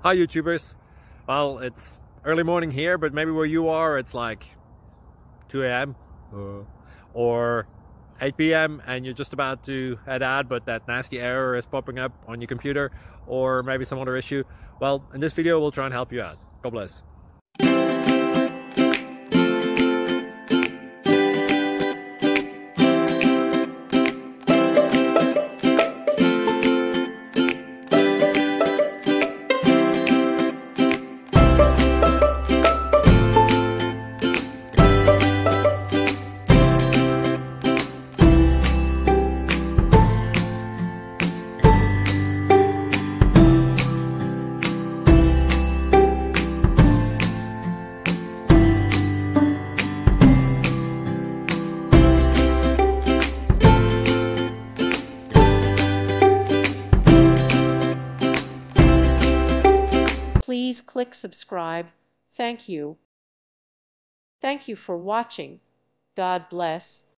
Hi YouTubers. Well, it's early morning here, but maybe where you are it's like 2 a.m. or 8 p.m. and you're just about to head out, but that nasty error is popping up on your computer, or maybe some other issue. Well, in this video we'll try and help you out. God bless. Please click subscribe. Thank you. Thank you for watching. God bless.